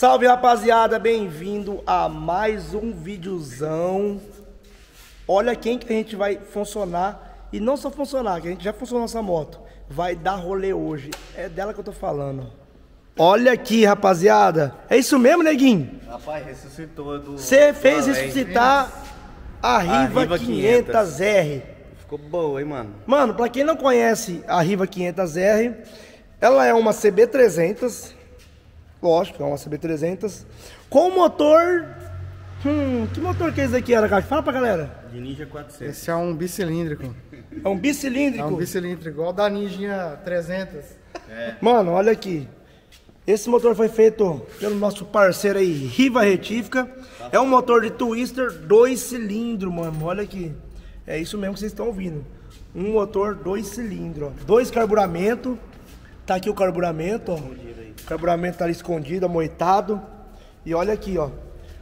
Salve, rapaziada, bem-vindo a mais um videozão. Olha quem que a gente vai funcionar, e não só funcionar, que a gente já funcionou essa moto. Vai dar rolê hoje, é dela que eu tô falando. Olha aqui, rapaziada, é isso mesmo, neguinho? Rapaz, ressuscitou do... Você fez ressuscitar a Riva 500R. Ficou boa, hein, mano? Mano, pra quem não conhece a Riva 500R, ela é uma CB300, lógico, é uma CB300, com motor... que motor que é esse aqui, Aracate? Fala pra galera. De Ninja 400. Esse é um bicilíndrico. É um bicilíndrico? É um bicilíndrico, igual da Ninja 300. É. Mano, olha aqui. Esse motor foi feito pelo nosso parceiro aí, Riva Retífica. É um motor de Twister 2 cilindros, mano. Olha aqui. É isso mesmo que vocês estão ouvindo. Um motor 2 cilindros, ó. 2 carburamentos. Tá aqui o carburamento, ó. O carburamento tá ali escondido, amoitado. E olha aqui, ó.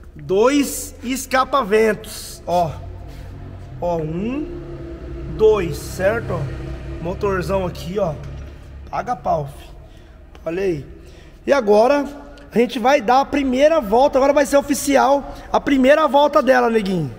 2 escapa-ventos, ó. Ó, 1, 2, certo? Ó. Motorzão aqui, ó. Paga pau, filho. Olha aí. E agora a gente vai dar a primeira volta. Agora vai ser oficial a primeira volta dela, neguinho.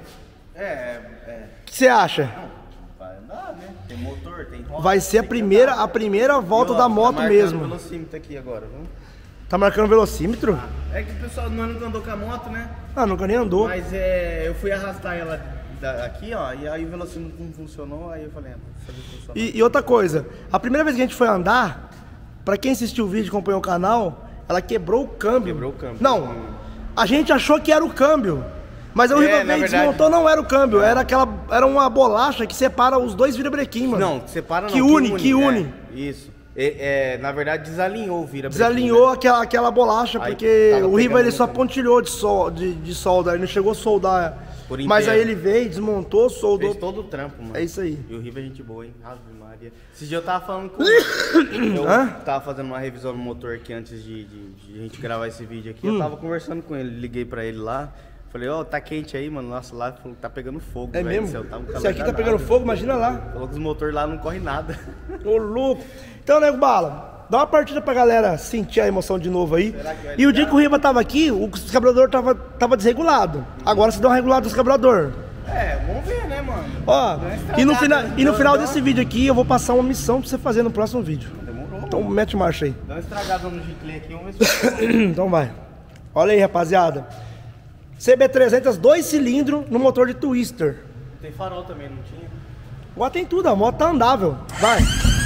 O que você acha? Vai andar, né? Tem motor, tem roda. Vai ser a primeira volta da moto mesmo. Tá marcando o velocímetro aqui agora, viu? Tá marcando o velocímetro? É que o pessoal nunca andou com a moto, né? Ah, nunca nem andou. Mas eu fui arrastar ela aqui, ó, e aí o velocímetro não funcionou, aí eu falei, sabe funcionar. E outra coisa, a primeira vez que a gente foi andar, pra quem assistiu o vídeo e acompanhou o canal, ela quebrou o câmbio. Quebrou o câmbio. Não, a gente achou que era o câmbio. Mas aí o Riva veio e desmontou, não era o câmbio, era uma bolacha que separa os dois virabrequim, mano. Não, separa não. Que une. Isso. Na verdade, desalinhou o virabrequim. Desalinhou, né? aquela bolacha, Aí, porque o Riva ele só no pontilhou de solda, ele não chegou a soldar. Mas aí ele veio, desmontou, soldou. Fez todo o trampo, mano. É isso aí. E o Riva é gente boa, hein? Ave Maria. Esse dia eu tava falando com ele. Eu tava fazendo uma revisão no motor aqui antes de a gente gravar esse vídeo aqui. Eu tava conversando com ele, liguei pra ele lá. Falei, ó, tá quente aí, mano. Nossa, lá falou que tá pegando fogo. É velho. mesmo? Tá um calor Se aqui tá danado. pegando fogo, imagina lá. Falou que os motores lá não correm nada. Ô, louco. Então, nego Bala, dá uma partida pra galera sentir a emoção de novo aí. E o dia que o Riva tava aqui, o carburador tava desregulado. Agora você deu uma regulada dos carburador. Vamos ver, né, mano? Ó, e no final desse vídeo aqui, eu vou passar uma missão pra você fazer no próximo vídeo. Demorou. Então mete marcha aí. Dá uma estragada no Giclê aqui, vamos ver se Então vai. Olha aí, rapaziada. CB300 2 cilindros no motor de Twister. Tem farol também, não tinha? Agora tem tudo, a moto tá andável. Vai.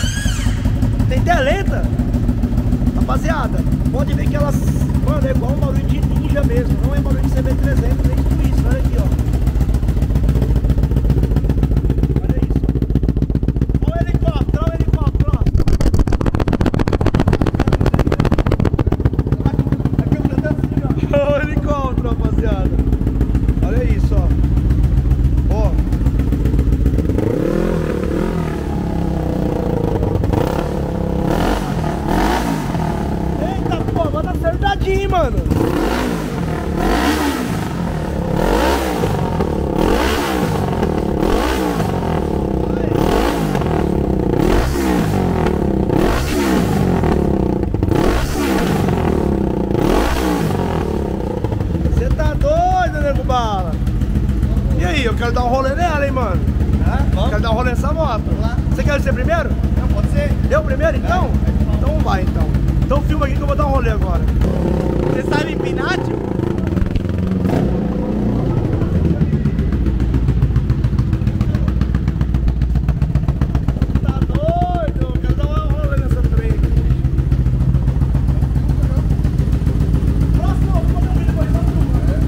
Tem teleta. Rapaziada, pode ver que elas... Mano, é igual um barulho de Ninja mesmo. Não é barulho de CB300, nem de Twister. Olha aqui, ó. Olha isso. Olha o helicóptero, olha o helicóptero, ó. Olha o helicóptero, rapaziada. Olha isso, ó. Ó. Eita, pô, vai dar acertadinho, mano. Você tá doido, nego Bala? E aí, eu quero dar um rolê nela, hein, mano? Vamos? Quero dar um rolê nessa moto. Você quer ser primeiro? Não, pode ser. Eu primeiro, então? Então vai, então. Então filma aqui que eu vou dar um rolê agora. Você sabe empinar, tio? Tá doido? Eu quero dar um rolê nessa trem. Próximo, vou fazer um vídeo depois, só filma.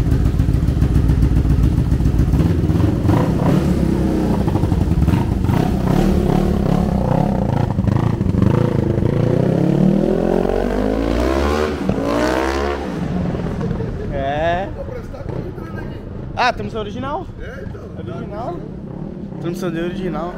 Ah, transmissão original? Então. Original? Transmissão de original.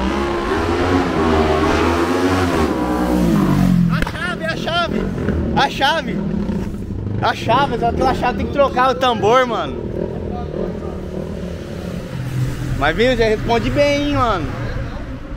A chave! A chave! A chave, aquela chave tem que trocar o tambor, mano. Mas viu, já responde bem, hein, mano.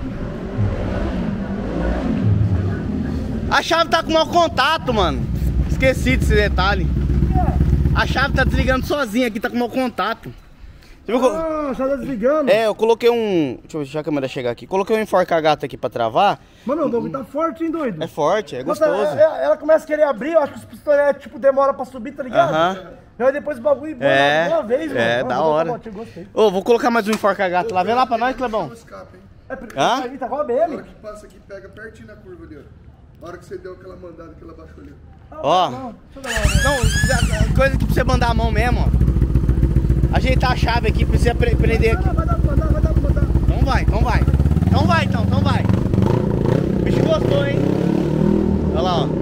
A chave tá com mau contato, mano. esqueci desse detalhe. A chave tá desligando sozinha aqui, tá com mau contato. Você viu Ah, já tá desligando. É, eu coloquei um... Deixa eu ver, deixa a câmera chegar aqui. Coloquei um enforca-gato aqui pra travar. Mano, o bagulho tá forte, hein, doido? É forte, é Nossa, gostoso. ela começa a querer abrir, eu acho que os pistoletes, tipo, demora pra subir, tá ligado? Aham. Aí depois o bagulho É, de uma vez, mano. é, Mano, da vou botar hora. uma motinha, gostei. Ô, vou colocar mais um enforca-gato lá. Vem lá pra nós, Clebão. Escape, hein? Hã? Aí tá igual a A BM. hora que passa aqui, pega pertinho na curva ali, ó. A hora que você deu aquela mandada que ela baixou ali. Ó. Não, deixa eu dar uma Não, coisa que pra você mandar a mão mesmo, ó. Ajeitar a chave aqui, precisa prender aqui. Vai dar pra mandar. Então vai, então vai. Então vai. O bicho gostou, hein? Olha lá, ó.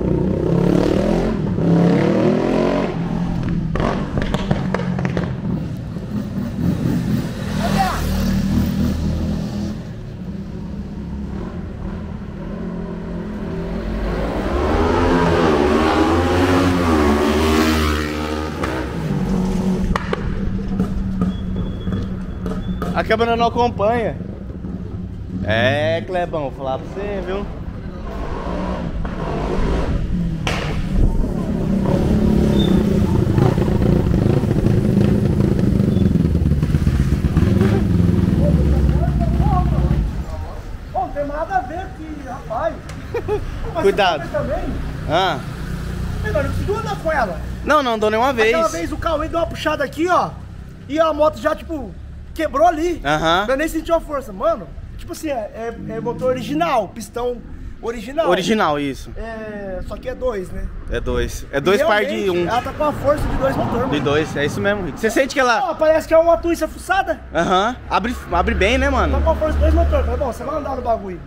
A câmera não acompanha. É, Clebão, vou falar pra você, viu? Pô, não tem nada a ver aqui, rapaz. Mas Cuidado. você também? Ah. Melhor, eu preciso andar com ela. Não, dou nenhuma vez. Aquela vez o Cauê deu uma puxada aqui, ó. E a moto já, tipo, quebrou ali. Aham. Eu nem senti a força. Mano, tipo assim, é motor original, pistão original. Original, isso. É, só que é 2, né? É dois. É dois par de Realmente, um. Ela tá com a força de 2 motores, De mano. dois, é isso mesmo. Você sente que ela... Ó, parece que é uma tuiça fuçada. Aham. Abre bem, né, Tá mano? com a força de 2 motores. Tá bom, você vai andar no bagulho.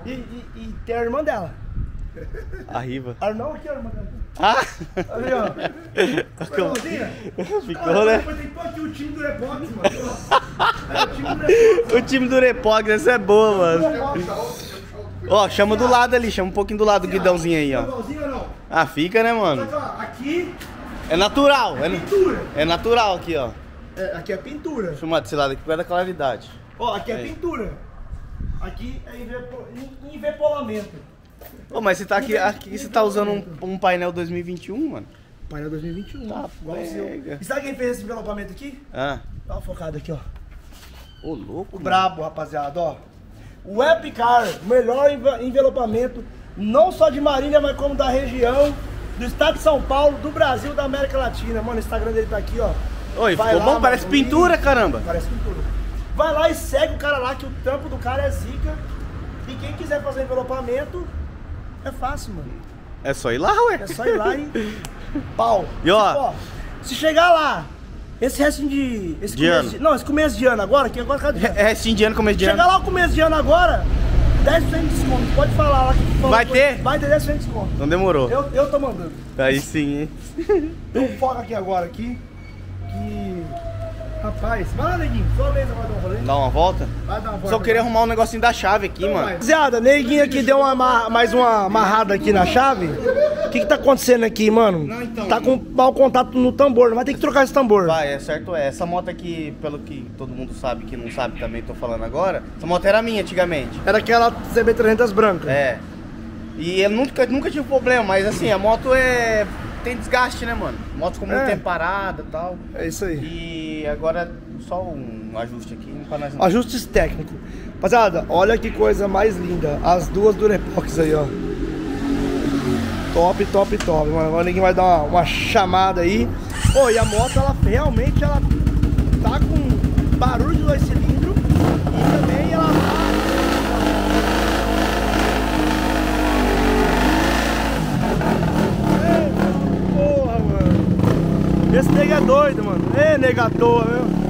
E tem a irmã dela. Arriba. Ah, não, aqui é a irmã dela. Ah! Ali, ó. Irmãzinha. Ficou, né? Depois tem que pôr aqui o time do Repox, mano. É, o time do Repox. O time do Repox, essa é boa, mano. Ó, chama do lado ali, chama um pouquinho do lado do guidãozinho aí, ó. Igualzinho ou não? Ah, fica, né, mano? Só que, ó, aqui É natural, pintura. é natural aqui, ó. Aqui é pintura. Deixa eu filmar desse lado aqui por causa da claridade. Ó, aqui é Aí. pintura. Aqui é envepolamento. Ô, mas você tá aqui você tá usando um painel 2021, mano? Painel 2021. Tá, igual o seu. pega. E sabe quem fez esse envelopamento aqui? Ah. Dá uma focada aqui, ó. Ô, louco, O brabo, rapaziada, ó. O Epicar, o melhor envelopamento, não só de Marília, mas como da região, do estado de São Paulo, do Brasil, da América Latina. Mano, o Instagram dele tá aqui, ó. Oi, Vai ficou lá, bom? mano, Parece pintura, caramba. Parece pintura. Vai lá e segue o cara lá, que o trampo do cara é zica. E quem quiser fazer envelopamento, é fácil, mano. É só ir lá, ué. É só ir lá e pau. E ó, Tipo, se chegar lá, esse restinho de... Esse De começo ano. Não, esse começo de ano agora, que agora cada dia. É esse indiano, começo de Chegar ano. lá o começo de ano agora, 10% de desconto. Pode falar lá que tu falou. Vai ter? Vai ter 10% de desconto. Então demorou. Eu tô mandando. Aí sim, hein? Então foca aqui agora, aqui. Que... Rapaz, vai lá, neguinho. Só uma vez eu vou dar um rolê. Dá uma volta. Vai dar uma volta. Só queria arrumar um negocinho da chave aqui, mano. Rapaziada, neguinho aqui deu mais uma amarrada aqui na chave. O que tá acontecendo aqui, mano? Não, então. Tá com mau contato no tambor, vai ter que trocar esse tambor. Vai, é certo, é. Essa moto aqui, pelo que todo mundo sabe, que não sabe também, tô falando agora. Essa moto era minha antigamente. Era aquela CB300 branca. É. E eu nunca tive problema, mas assim, a moto tem desgaste, né, mano? A moto ficou muito tempo parada e tal. É isso aí. E agora só um ajuste aqui pra nós. Ajustes técnicos. Rapaziada, olha que coisa mais linda. As duas Durepox aí, ó. Top, top, top. Mano, agora ninguém vai dar uma chamada aí. Ô, e a moto, ela realmente ela tá com barulho de 2 cilindros. E também ela tá... Eita, porra, mano. Esse nega é doido, mano. Ê, nega à toa, meu.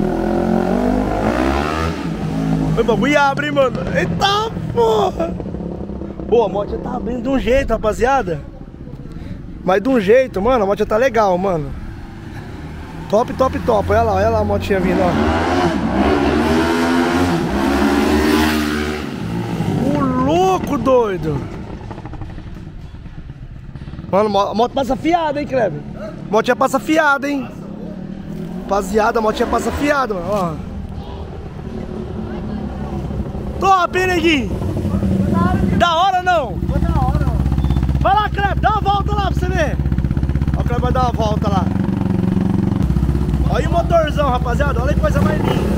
O bagulho abre, mano. Eita porra! Pô, a moto já tá abrindo de um jeito, rapaziada. Mas de um jeito, mano, a moto já tá legal, mano. Top, top, top. Olha lá a motinha vindo, ó. O louco, doido. Mano, a moto passa fiada, hein, Kleber? A motinha passa fiada, hein? Rapaziada, a motinha passa fiada, mano, ó. Top, hein, neguinho? Da hora não? Foi da hora, ó. Vai lá, Kleber, dá uma volta lá pra você ver. Kleber vai dar uma volta lá. Olha o motorzão, rapaziada. Olha que coisa mais linda.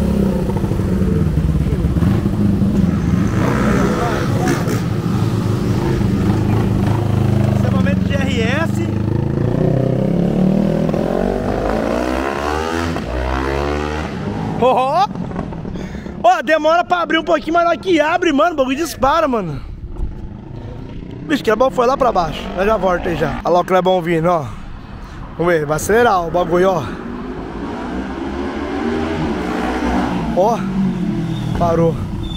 Escapamento de RS. Ó, demora pra abrir um pouquinho, mas na hora que abre, mano, o bagulho dispara, mano. Bicho, Clebão foi lá pra baixo. Eu já volto aí já. Olha lá o Clebão vindo, ó. Vamos ver, vai acelerar o bagulho, ó. Ó, parou.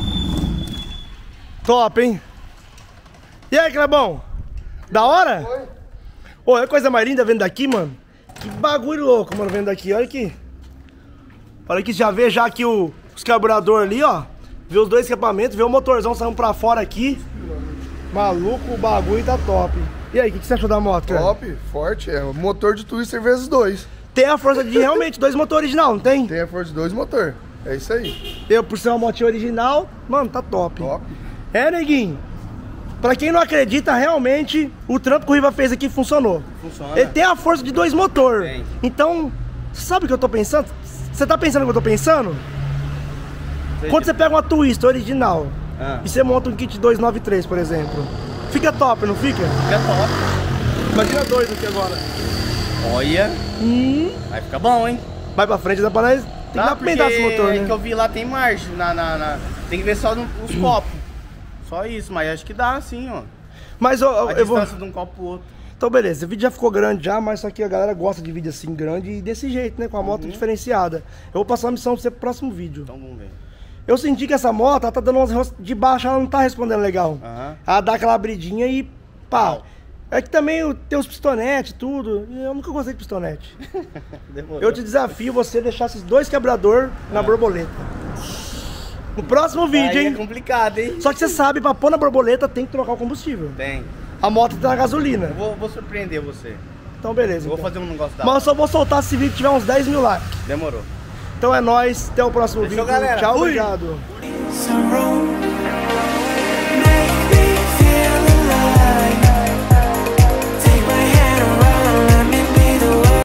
Top, hein? E aí, Clebão? Da hora? Oi. Ô, é coisa mais linda vendo daqui, mano. Que bagulho louco, mano, vendo daqui. Olha aqui. Olha aqui, já vê já aqui os carburadores ali, ó. Vê os dois escapamentos, vê o motorzão saindo pra fora aqui. Maluco, o bagulho tá top. E aí, o que você achou da moto, cara? Top, forte. É o motor de Twister vezes 2. Tem a força de realmente dois motores original, não tem? Tem a força de 2 motor. É isso aí. Eu, por ser uma motinha original, mano, tá top. Top. É, neguinho. Pra quem não acredita, realmente, o trampo que o Riva fez aqui funcionou. Funciona. Ele tem a força de dois motores. Tem. Então, sabe o que eu tô pensando? Você tá pensando o que eu tô pensando? Quando você pega uma Twister original e você monta um kit 293, por exemplo, fica top, não fica? Fica top. Imagina dois aqui agora. Olha. Vai ficar bom, hein? Vai pra frente, dá pra nós. Tem que dar pra pedaço esse motor, é né? que eu vi lá tem margem tem que ver só os copos. Só isso, mas acho que dá sim, ó. Mas A eu vou. distância de um copo pro outro. Então, beleza, o vídeo já ficou grande já, mas só que a galera gosta de vídeo assim grande e desse jeito, né? Com a moto diferenciada. Eu vou passar uma missão pra você pro próximo vídeo. Então vamos ver. Eu senti que essa moto, ela tá dando umas de baixo, ela não tá respondendo legal. Ela dá aquela abridinha e pá. É que também tem os pistonetes, tudo. E eu nunca gostei de pistonete. Eu te desafio você deixar esses dois quebradores na borboleta. No próximo vídeo, Aí hein? é complicado, hein? Só que você sabe, pra pôr na borboleta tem que trocar o combustível. Tem. A moto tá na gasolina. Vou surpreender você. Então beleza. Eu vou então. fazer um negócio da Mas eu só vou soltar se vídeo tiver uns 10 mil likes. Demorou. Então é nóis, até o próximo Fechou, vídeo. galera. Tchau, Fui. obrigado. It's a road